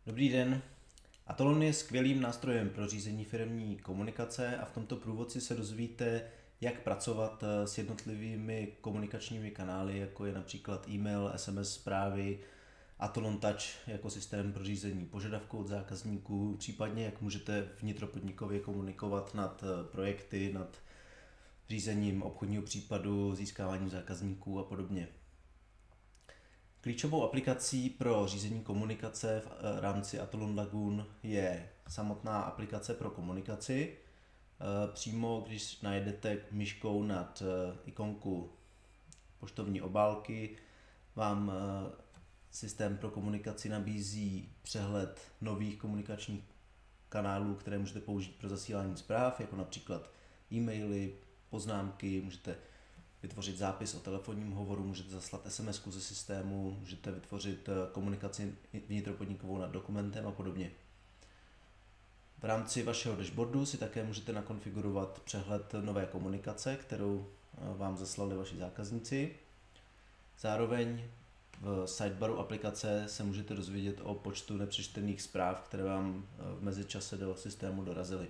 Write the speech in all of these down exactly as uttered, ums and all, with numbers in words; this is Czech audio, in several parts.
Dobrý den. Atolon je skvělým nástrojem pro řízení firemní komunikace a v tomto průvodci se dozvíte, jak pracovat s jednotlivými komunikačními kanály, jako je například e-mail, S M S zprávy, Atolon Touch jako systém pro řízení požadavků od zákazníků, případně jak můžete vnitropodnikově komunikovat nad projekty, nad řízením obchodního případu, získáváním zákazníků a podobně. Klíčovou aplikací pro řízení komunikace v rámci Atolon Lagoon je samotná aplikace pro komunikaci. Přímo, když najdete myškou nad ikonku poštovní obálky, vám systém pro komunikaci nabízí přehled nových komunikačních kanálů, které můžete použít pro zasílání zpráv, jako například e-maily, poznámky, můžete vytvořit zápis o telefonním hovoru, můžete zaslat S M S ku ze systému, můžete vytvořit komunikaci vnitropodnikovou nad dokumentem a podobně. V rámci vašeho dashboardu si také můžete nakonfigurovat přehled nové komunikace, kterou vám zaslali vaši zákazníci. Zároveň v sidebaru aplikace se můžete dozvědět o počtu nepřečtených zpráv, které vám v mezičase do systému dorazily.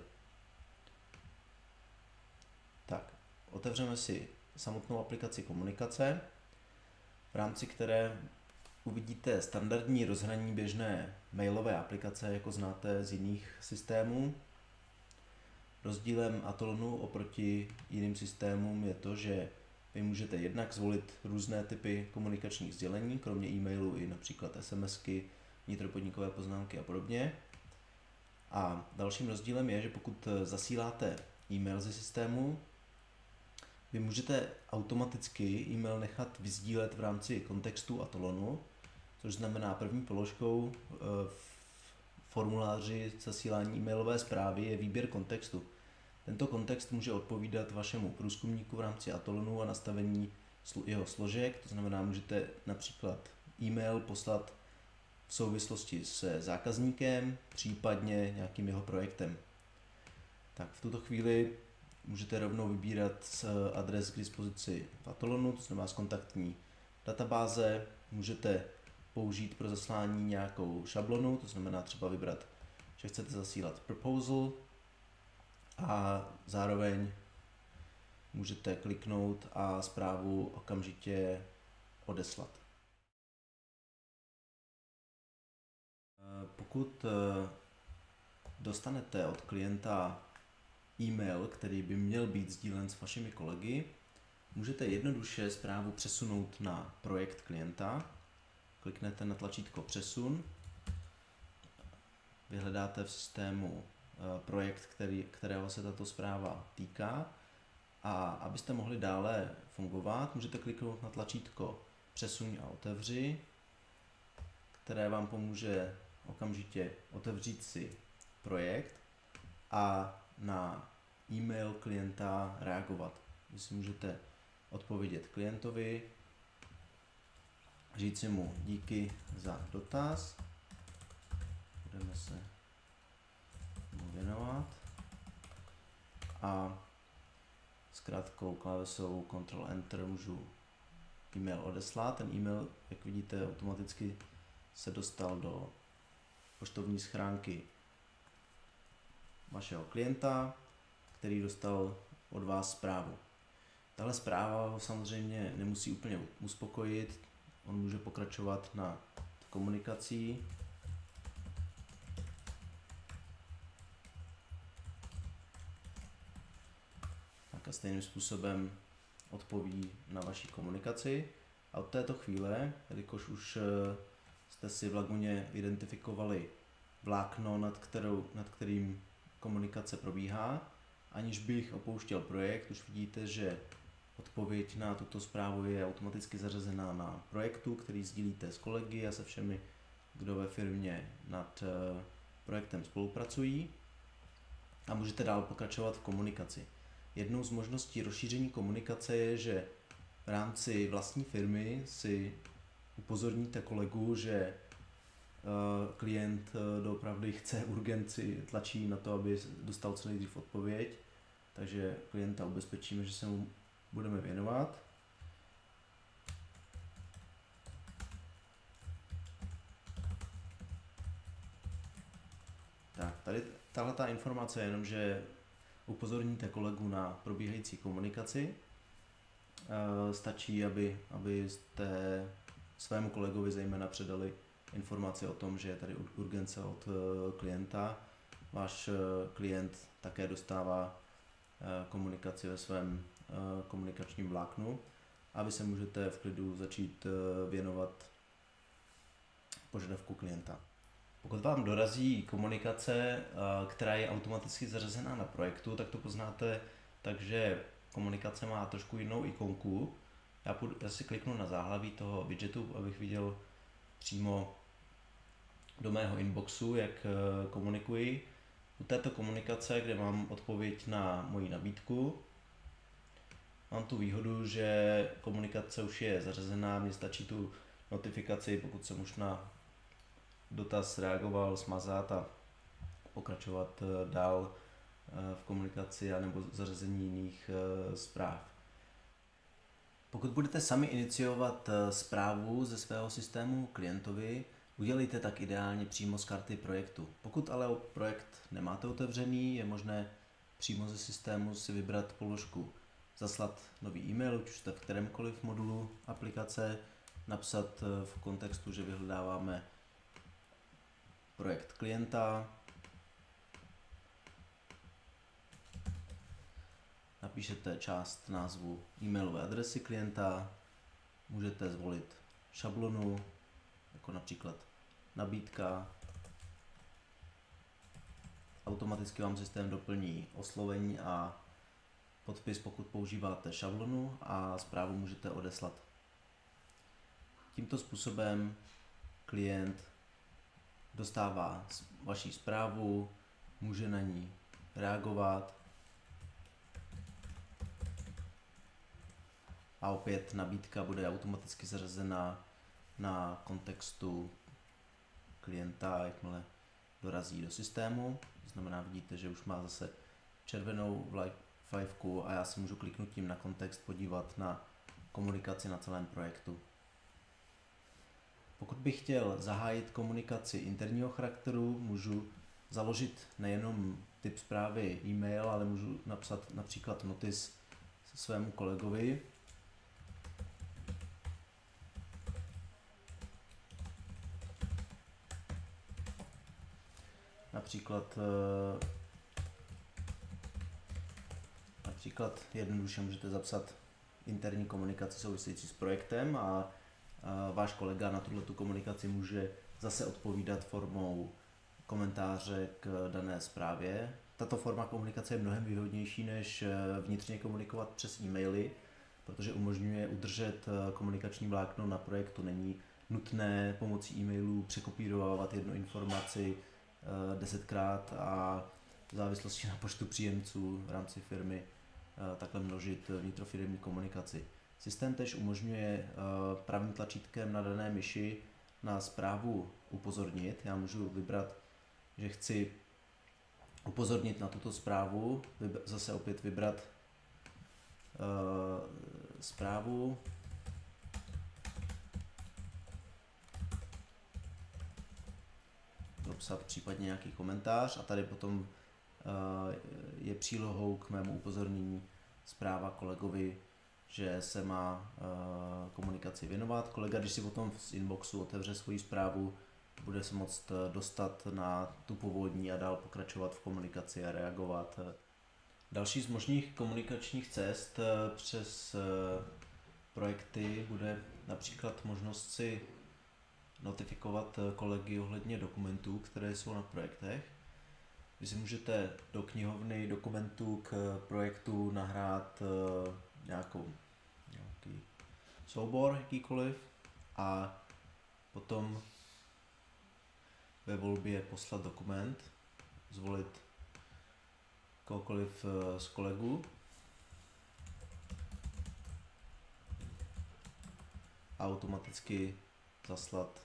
Tak, otevřeme si samotnou aplikaci komunikace, v rámci které uvidíte standardní rozhraní běžné mailové aplikace, jako znáte z jiných systémů. Rozdílem Atolonu oproti jiným systémům je to, že vy můžete jednak zvolit různé typy komunikačních sdělení, kromě e-mailu i například SMSky, vnitropodnikové poznámky a podobně. A dalším rozdílem je, že pokud zasíláte e-mail ze systému, vy můžete automaticky e-mail nechat vysdílet v rámci kontextu Atolonu, což znamená první položkou v formuláři zasílání e-mailové zprávy je výběr kontextu. Tento kontext může odpovídat vašemu průzkumníku v rámci Atolonu a nastavení jeho složek, to znamená, můžete například e-mail poslat v souvislosti se zákazníkem, případně nějakým jeho projektem. Tak v tuto chvíli můžete rovnou vybírat z adres k dispozici v Atolonu, to znamená z kontaktní databáze. Můžete použít pro zaslání nějakou šablonu, to znamená třeba vybrat, že chcete zasílat proposal a zároveň můžete kliknout a zprávu okamžitě odeslat. Pokud dostanete od klienta e-mail, který by měl být sdílen s vašimi kolegy, můžete jednoduše zprávu přesunout na projekt klienta. Kliknete na tlačítko přesun, vyhledáte v systému projekt, který, kterého se tato zpráva týká, a abyste mohli dále fungovat, můžete kliknout na tlačítko přesuň a otevři, které vám pomůže okamžitě otevřít si projekt a na e-mail klienta reagovat. Vy si můžete odpovědět klientovi, říci mu díky za dotaz, budeme se mu věnovat a s krátkou klávesovou Ctrl Enter můžu e-mail odeslat. Ten e-mail, jak vidíte, automaticky se dostal do poštovní schránky vašeho klienta, který dostal od vás zprávu. Tahle zpráva ho samozřejmě nemusí úplně uspokojit, on může pokračovat na komunikací. Tak a stejným způsobem odpoví na vaši komunikaci. A od této chvíle, jelikož už jste si v Laguně identifikovali vlákno, nad, kterou, nad kterým komunikace probíhá, aniž bych opouštěl projekt, už vidíte, že odpověď na tuto zprávu je automaticky zařazená na projektu, který sdílíte s kolegy a se všemi, kdo ve firmě nad projektem spolupracují, a můžete dál pokračovat v komunikaci. Jednou z možností rozšíření komunikace je, že v rámci vlastní firmy si upozorníte kolegu, že klient doopravdy chce urgenci, tlačí na to, aby dostal co nejdřív odpověď, takže klienta ubezpečíme, že se mu budeme věnovat. Tak, tady tahle ta informace je jenom, že upozorníte kolegu na probíhající komunikaci. E, stačí, aby, aby jste svému kolegovi zejména předali informaci o tom, že je tady urgence od klienta. Váš klient také dostává komunikaci ve svém komunikačním vláknu a vy se můžete v klidu začít věnovat požadavku klienta. Pokud vám dorazí komunikace, která je automaticky zařazená na projektu, tak to poznáte tak, že komunikace má trošku jinou ikonku. Já, půjdu, já si kliknu na záhlaví toho widgetu, abych viděl přímo do mého inboxu, jak komunikuji. U této komunikace, kde mám odpověď na moji nabídku, mám tu výhodu, že komunikace už je zařazená, mně stačí tu notifikaci, pokud jsem už na dotaz reagoval, smazat a pokračovat dál v komunikaci anebo zařazení jiných zpráv. Pokud budete sami iniciovat zprávu ze svého systému klientovi, udělejte tak ideálně přímo z karty projektu. Pokud ale projekt nemáte otevřený, je možné přímo ze systému si vybrat položku zaslat nový e-mail, ať už jste v kterémkoliv modulu aplikace, napsat v kontextu, že vyhledáváme projekt klienta, napíšete část názvu e-mailové adresy klienta, můžete zvolit šablonu, jako například nabídka. Automaticky vám systém doplní oslovení a podpis, pokud používáte šablonu, a zprávu můžete odeslat. Tímto způsobem klient dostává vaši zprávu, může na ní reagovat a opět nabídka bude automaticky zařazena na kontextu klienta, jakmile dorazí do systému. To znamená, vidíte, že už má zase červenou vlajku a já si můžu kliknutím na kontext podívat na komunikaci na celém projektu. Pokud bych chtěl zahájit komunikaci interního charakteru, můžu založit nejenom typ zprávy e-mail, ale můžu napsat například notis svému kolegovi. Například, například jednoduše můžete zapsat interní komunikaci související s projektem a váš kolega na tuto komunikaci může zase odpovídat formou komentáře k dané zprávě. Tato forma komunikace je mnohem výhodnější, než vnitřně komunikovat přes e-maily, protože umožňuje udržet komunikační vlákno na projektu. Není nutné pomocí e-mailů překopírovávat jednu informaci desetkrát a v závislosti na počtu příjemců v rámci firmy takhle množit vnitrofiremní komunikaci. Systém též umožňuje pravým tlačítkem na dané myši na zprávu upozornit. Já můžu vybrat, že chci upozornit na tuto zprávu, zase opět vybrat uh, zprávu, dopsat případně nějaký komentář a tady potom uh, je přílohou k mému upozornění zpráva kolegovi, že se má uh, komunikaci věnovat. Kolega, když si potom z inboxu otevře svoji zprávu, bude se moct dostat na tu původní a dál pokračovat v komunikaci a reagovat. Další z možných komunikačních cest přes projekty bude například možnost si notifikovat kolegy ohledně dokumentů, které jsou na projektech. Vy si můžete do knihovny dokumentů k projektu nahrát nějakou, nějaký soubor jakýkoliv a potom ve volbě poslat dokument, zvolit kohokoliv z kolegů a automaticky zaslat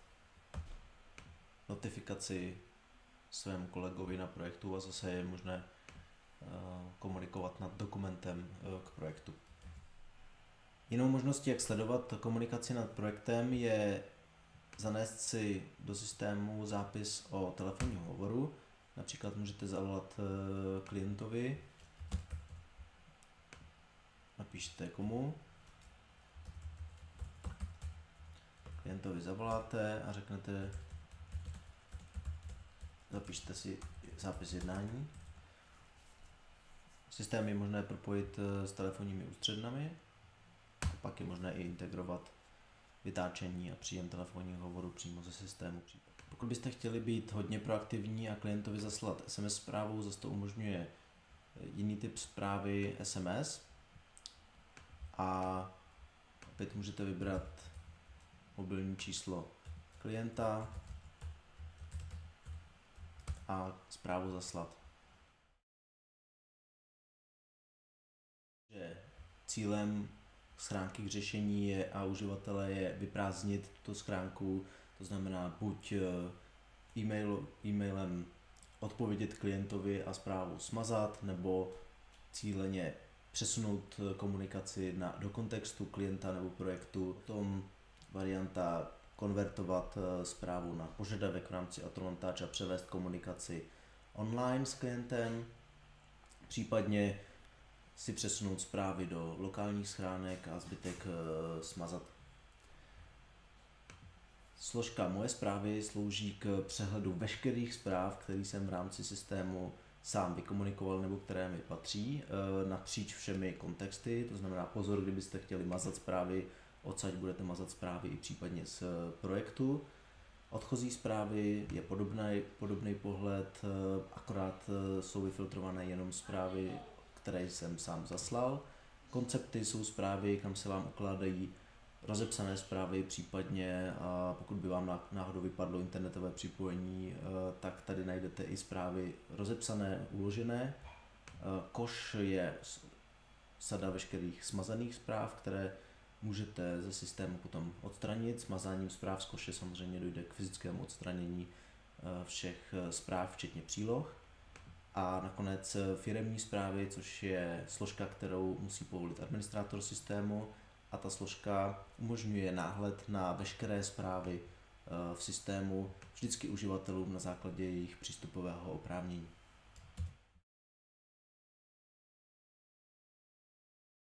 notifikaci svému kolegovi na projektu a zase je možné komunikovat nad dokumentem k projektu. Jinou možností, jak sledovat komunikaci nad projektem, je zanést si do systému zápis o telefonním hovoru. Například můžete zavolat klientovi, napíšte komu, klientovi zavoláte a řeknete, zapište si zápis jednání. Systém je možné propojit s telefonními ústřednami, a pak je možné i integrovat vytáčení a příjem telefonního hovoru přímo ze systému. Pokud byste chtěli být hodně proaktivní a klientovi zaslat es em es zprávu, zase to umožňuje jiný typ zprávy es em es. A opět můžete vybrat mobilní číslo klienta a zprávu zaslat. Že cílem schránky k řešení je a uživatele je vyprázdnit tuto schránku, to znamená buď e-mail, e-mailem odpovědět klientovi a zprávu smazat, nebo cíleně přesunout komunikaci na, do kontextu klienta nebo projektu. Potom varianta konvertovat zprávu na požadavek v rámci Automontage a převést komunikaci online s klientem, případně si přesunout zprávy do lokálních schránek a zbytek e, smazat. Složka Moje zprávy slouží k přehledu veškerých zpráv, které jsem v rámci systému sám vykomunikoval nebo které mi patří, e, napříč všemi kontexty, to znamená pozor, kdybyste chtěli mazat zprávy, odsaď budete mazat zprávy i případně z projektu. Odchozí zprávy je podobný, podobný pohled, e, akorát e, jsou vyfiltrované jenom zprávy, které jsem sám zaslal. Koncepty jsou zprávy, kam se vám ukládají rozepsané zprávy, případně a pokud by vám náhodou vypadlo internetové připojení, tak tady najdete i zprávy rozepsané, uložené. Koš je sada veškerých smazaných zpráv, které můžete ze systému potom odstranit. Smazáním zpráv z koše samozřejmě dojde k fyzickému odstranění všech zpráv, včetně příloh. A nakonec firemní zprávy, což je složka, kterou musí povolit administrátor systému, a ta složka umožňuje náhled na veškeré zprávy v systému vždycky uživatelům na základě jejich přístupového oprávnění.